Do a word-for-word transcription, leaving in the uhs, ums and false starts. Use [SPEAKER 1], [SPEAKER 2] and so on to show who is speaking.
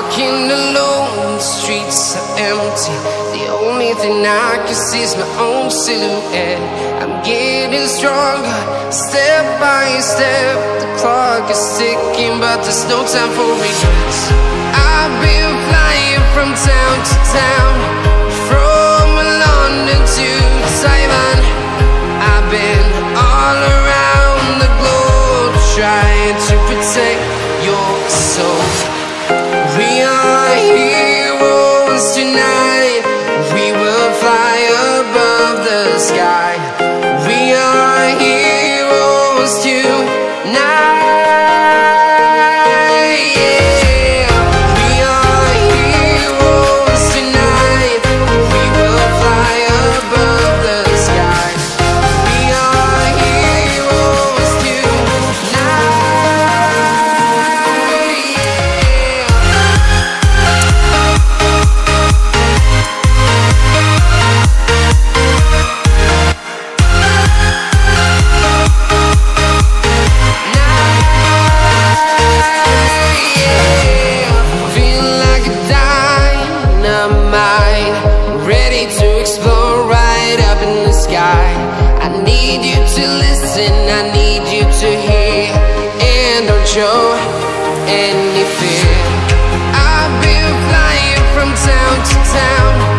[SPEAKER 1] walking alone, the streets are empty. The only thing I can see is my own silhouette. I'm getting stronger, step by step. The clock is ticking, but there's no time for regrets. I've been flying from town to town, from London to Taiwan. I've been all around the globe, trying to protect your soul. We are heroes tonight. We will fly above the sky. We are heroes tonight. I need you to listen, I need you to hear, and don't show any fear. I've been flying from town to town,